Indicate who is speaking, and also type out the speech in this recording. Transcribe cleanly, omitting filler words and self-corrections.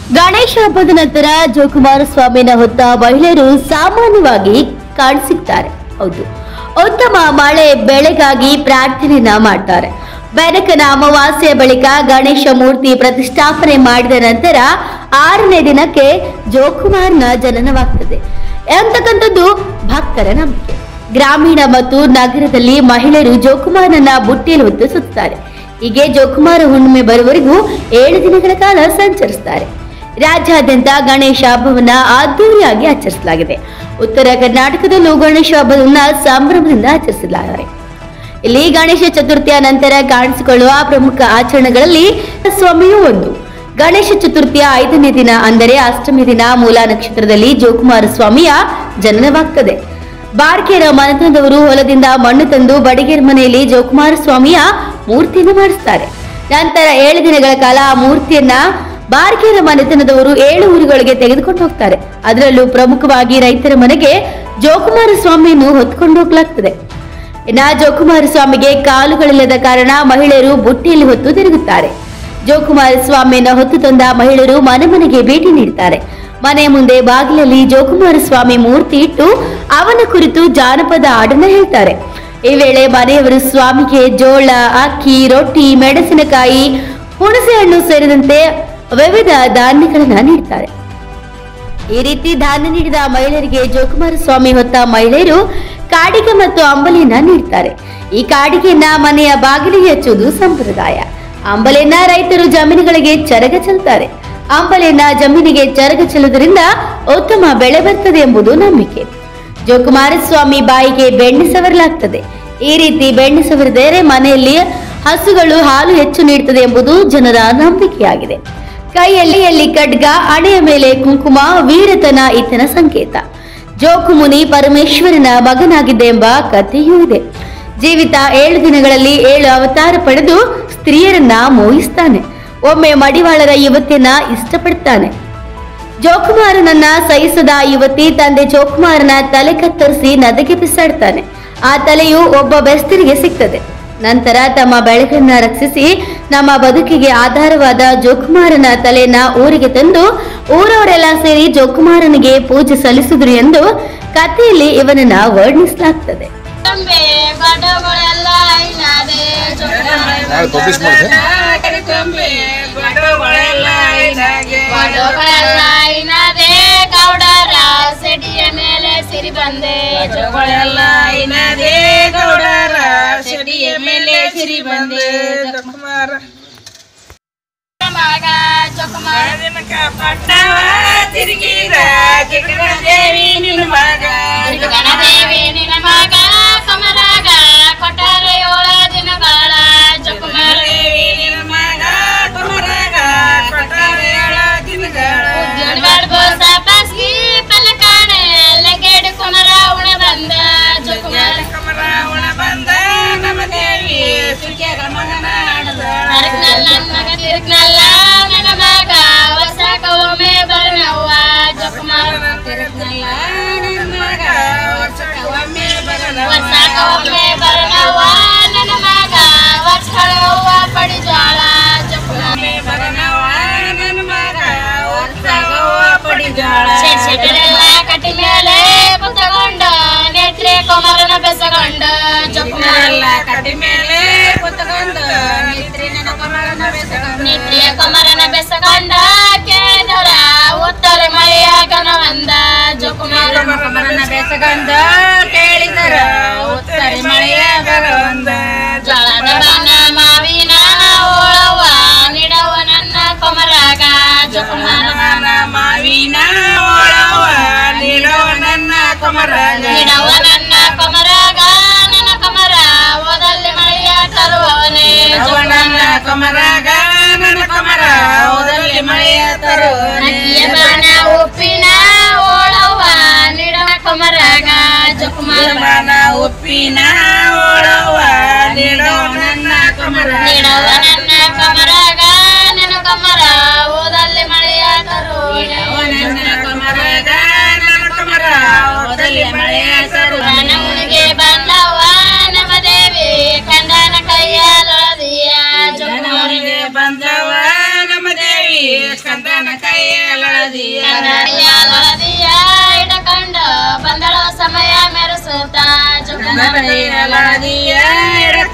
Speaker 1: ಗಣೇಶ ಹಬ್ಬದ ನಂತರ ಜೋಕುಮಾರಸ್ವಾಮಿನ ಹೊತ್ತ ಮಹಿಳೆಯರು ಸಾಮಾನ್ಯವಾಗಿ ಕಾಣಸಿಗ್ತಾರೆ. ಹೌದು, ಉತ್ತಮ ಮಳೆ ಬೆಳೆಗಾಗಿ ಪ್ರಾರ್ಥನೆಯನ್ನ ಮಾಡ್ತಾರೆ. ಬೆನಕನ ಅಮಾವಾಸ್ಯೆಯ ಬಳಿಕ ಗಣೇಶ ಮೂರ್ತಿ ಪ್ರತಿಷ್ಠಾಪನೆ ಮಾಡಿದ ನಂತರ 6ನೇ ದಿನಕ್ಕೆ ಜೋಕುಮಾರನ ಜನನವಾಗ್ತದೆ ಅಂತಕ್ಕಂಥದ್ದು ಭಕ್ತರ ನಂಬಿಕೆ. ಗ್ರಾಮೀಣ ಮತ್ತು ನಗರದಲ್ಲಿ ಮಹಿಳೆಯರು ಜೋಕುಮಾರನನ್ನ ಬುಟ್ಟಿಯಲ್ಲಿ ಹೊತ್ತು ಸುತ್ತಾರೆ. ಹೀಗೆ ಜೋಕುಮಾರ ಹುಣ್ಣಿಮೆ ಬರುವವರೆಗೂ 7 ದಿನಗಳ ಕಾಲ ಸಂಚರಿಸುತ್ತಾರೆ. ರಾಜ್ಯಾದ್ಯಂತ ಗಣೇಶ ಹಬ್ಬವನ್ನ ಅದ್ದೂರಿಯಾಗಿ ಆಚರಿಸಲಾಗಿದೆ. ಉತ್ತರ ಕರ್ನಾಟಕದಲ್ಲೂ ಗಣೇಶ ಹಬ್ಬವನ್ನ ಸಂಭ್ರಮದಿಂದ ಆಚರಿಸಲಾಗಿದೆ. ಇಲ್ಲಿ ಗಣೇಶ ಚತುರ್ಥಿಯ ನಂತರ ಕಾಣಿಸಿಕೊಳ್ಳುವ ಪ್ರಮುಖ ಆಚರಣೆಗಳಲ್ಲಿ ಸ್ವಾಮಿಯೂ ಒಂದು. ಗಣೇಶ ಚತುರ್ಥಿಯ 5ನೇ ದಿನ ಅಂದರೆ ಅಷ್ಟಮಿ ದಿನ ಮೂಲ ನಕ್ಷತ್ರದಲ್ಲಿ ಜೋಕುಮಾರ ಸ್ವಾಮಿಯ ಜನನವಾಗ್ತದೆ. ಬಾರ್ಕೇರ ಮನೆತನದವರು ಹೊಲದಿಂದ ಮಣ್ಣು ತಂದು ಬಡಿಗೇರ ಮನೆಯಲ್ಲಿ ಜೋಕುಮಾರ ಸ್ವಾಮಿಯ ಮೂರ್ತಿಯನ್ನು ಮಾಡಿಸ್ತಾರೆ. ನಂತರ 7 ದಿನಗಳ ಕಾಲ ಆ ಮೂರ್ತಿಯನ್ನ ಬಾರ್ಕೇರ ಮನೆತನದವರು 7 ಊರುಗಳಿಗೆ ತೆಗೆದುಕೊಂಡು ಹೋಗ್ತಾರೆ. ಅದರಲ್ಲೂ ಪ್ರಮುಖವಾಗಿ ರೈತರ ಮನೆಗೆ ಜೋಕುಮಾರ ಸ್ವಾಮಿಯನ್ನು ಹೊತ್ಕೊಂಡು ಹೋಗ್ಲಾಗ್ತದೆ. ಇನ್ನ ಜೋಕುಮಾರ ಸ್ವಾಮಿಗೆ ಕಾಲುಗಳಿಲ್ಲದ ಕಾರಣ ಮಹಿಳೆಯರು ಬುಟ್ಟಿಯಲ್ಲಿ ಹೊತ್ತು ತಿರುಗುತ್ತಾರೆ. ಜೋಕುಮಾರ ಸ್ವಾಮಿಯನ್ನ ಹೊತ್ತು ತಂದ ಮಹಿಳೆಯರು ಮನೆ ಮನೆಗೆ ಭೇಟಿ ನೀಡುತ್ತಾರೆ. ಮನೆ ಮುಂದೆ ಬಾಗಿಲಲ್ಲಿ ಜೋಕುಮಾರ ಸ್ವಾಮಿ ಮೂರ್ತಿ ಇಟ್ಟು ಅವನ ಕುರಿತು ಜಾನಪದ ಹಾಡನ್ನ ಹೇಳ್ತಾರೆ. ಈ ವೇಳೆ ಮನೆಯವರು ಸ್ವಾಮಿಗೆ ಜೋಳ, ಅಕ್ಕಿ, ರೊಟ್ಟಿ, ಮೆಣಸಿನಕಾಯಿ, ಹುಣಸೆ ಹಣ್ಣು ಸೇರಿದಂತೆ ವಿವಿಧ ಧಾನ್ಯಗಳನ್ನ ನೀಡುತ್ತಾರೆ. ಈ ರೀತಿ ಧಾನ್ಯ ನೀಡಿದ ಮಹಿಳೆಯರಿಗೆ ಜೋಕುಮಾರ ಸ್ವಾಮಿ ಹೊತ್ತ ಮಹಿಳೆಯರು ಕಾಡಿಗೆ ಮತ್ತು ಅಂಬಲಿಯನ್ನ ನೀಡುತ್ತಾರೆ. ಈ ಕಾಡಿಗೆಯನ್ನ ಮನೆಯ ಬಾಗಿಲಿಗೆ ಹಚ್ಚುವುದು ಸಂಪ್ರದಾಯ. ಅಂಬಲಿಯನ್ನ ರೈತರು ಜಮೀನುಗಳಿಗೆ ಚರಗ ಚೆಲ್ತಾರೆ. ಅಂಬಲಿಯನ್ನ ಜಮೀನಿಗೆ ಚರಗ ಚೆಲ್ಲುವುದರಿಂದ ಉತ್ತಮ ಬೆಳೆ ಬರ್ತದೆ ಎಂಬುದು ನಂಬಿಕೆ. ಜೋಕುಮಾರ ಸ್ವಾಮಿ ಬಾಯಿಗೆ ಬೆಣ್ಣೆ ಸವರಲಾಗ್ತದೆ. ಈ ರೀತಿ ಬೆಣ್ಣೆ ಸವರಿದರೆ ಮನೆಯಲ್ಲಿ ಹಸುಗಳು ಹಾಲು ಹೆಚ್ಚು ನೀಡುತ್ತದೆ ಎಂಬುದು ಜನರ ನಂಬಿಕೆಯಾಗಿದೆ. ಕೈಯಲ್ಲಿ ಖಡ್ಗ, ಹಣೆಯ ಮೇಲೆ ಕುಂಕುಮ, ವೀರತನ ಈತನ ಸಂಕೇತ. ಜೋಕುಮುನಿ ಪರಮೇಶ್ವರನ ಮಗನಾಗಿದ್ದ ಎಂಬ ಕಥೆಯೂ ಇದೆ. ಜೀವಿತ 7 ದಿನಗಳಲ್ಲಿ 7 ಅವತಾರ ಪಡೆದು ಸ್ತ್ರೀಯರನ್ನ ಮೋಹಿಸ್ತಾನೆ. ಒಮ್ಮೆ ಮಡಿವಾಳರ ಯುವತಿಯನ್ನ ಇಷ್ಟಪಡ್ತಾನೆ. ಜೋಕುಮಾರನನ್ನ ಸಹಿಸದ ಯುವತಿ ತಂದೆ ಜೋಕುಮಾರನ ತಲೆ ಕತ್ತರಿಸಿ ನದಿಗೆ ಬಿಸಾಡ್ತಾನೆ. ಆ ತಲೆಯು ಒಬ್ಬ ಬೆಸ್ತರಿಗೆ ಸಿಗ್ತದೆ. ನಂತರ ತಮ್ಮ ಬೆಳೆಗಳನ್ನ ರಕ್ಷಿಸಿ ನಮ್ಮ ಬದುಕಿಗೆ ಆಧಾರವಾದ ಜೋಕುಮಾರನ ತಲೆಯನ್ನ ಊರಿಗೆ ತಂದು ಊರವರೆಲ್ಲ ಸೇರಿ ಜೋಕುಮಾರನಿಗೆ ಪೂಜೆ ಸಲ್ಲಿಸಿದ್ರು ಎಂದು ಕಥೆಯಲ್ಲಿ ಇವನನ್ನ ವರ್ಣಿಸಲಾಗ್ತದೆ.
Speaker 2: ಸೆಡಿಯ ಮೇಲೆ ಸಿರಿ ಬಂದೆ ಜೋಗಳೆಲ್ಲ ಐನದೇ ಗೌಡರ ಸೆಡಿಯ ಮೇಲೆ ಸಿರಿ ಬಂದೆ ಜೋಕುಮಾರ ಮಗ ಜೋಕುಮಾರ ದಿನಕ ಪಟ್ಟವ ತಿರುಗಿದ ಜಿಗಣ ದೇವಿ ನಿನ್ನ ಮಗ ಜಿಗಣ ದೇವಿ ನಿನ್ನ ಮಗ ಕಮರಾಗ ಕೊಟ್ಟಾರ 7 ದಿನಗಳ ಜೋಕುಮಾರ ದೇವಿ ನಿನ್ನ ಮಗ ಕಮರಾಗ ಕೊಟ್ಟಾರ 7 ದಿನಗಳ ಕಟ್ಟಿ ಮೇಲೆ ಕುತ್ತಗೊಂಡ ನೇತ್ರೆ ಕೊಮರನ ಬೆಸಗೊಂಡ ಜೋಕುಮಾರಲ್ಲ ಕಟ್ಟಿ ಮೇಲೆ ಕುತ್ತಗೊಂಡ ನೇತ್ರಿಯ ಕೊಮರನ ಬೆಸಗೊಂಡ ಕೇಳಿದರ ಉತ್ತರ ಮಳೆಯ ಗಣವಂದ ಜೋಕುಮಾರ ಕೊಮರನ ಬೆಸಗೊಂಡ ಕೇಳಿದರ ಉತ್ತರ ಮಳೆಯ ಗಣವಂದ ಜೋಳದ ಬನ ಮಾವಿನ ಓಳವ ನಿಡವ ನನ್ನ ಕೊಮರಾಗ ಜೋಕುಮಾರ ಮಾವಿನ ಓಳವ ನಿಡವ ನನ್ನ ಕೊಮರಾಗ ನಿಡವ ನನ್ನ ಕೊಮರಾಗ ನನ್ನ ಕೊಮರ ಓದಲ್ಲಿ ಮಳೆಯ ತರುವವನೇ ನನ್ನ ಕೊಮರಾಗ ನನ್ನ ಕೊಮರ ಓದಲ್ಲಿ ಮಳೆಯ ತರುವವನೇ ಬಾಣ ಉಪ್ಪಿನ ಓಳವ ನಿಡವ ಕೊಮರಾಗ ಜೋಕುಮಾರ ಬಾಣ ಉಪ್ಪಿನ ಓಳವ ನಿಡವ ನನ್ನ ಕೊಮರ ನಿಡವ ನನ್ನ ಕೊಮರಾಗ ನನ್ನ ಕೊಮರ ಓದಲ್ಲಿ ಮಳೆಯ ತರುವವನೇ ನನ್ನ ಕೊಮರಾಗ ನನ್ನ ಕೊಮರ ಓದಲ್ಲಿ ಮಳೆಯ ತರುವವನೇ ಉಣಿಗೆ ಬಂದವ ನಮ್ಮ ದೇವಿ ಕಂದನ ಕೈಯಲೊಳದಿಯ ಜೋಕುಮಾರಿಗೆ ಬಂದವ ನಮ್ಮ ದೇವಿ ಕಂದನ ಕೈಯ ಲಳದಿಯ
Speaker 3: ಇಡಕಂಡು ಬಂದಳೋ ಸಮಯ ಮೆರೆಸುತ್ತ
Speaker 2: ಲಳದಿಯ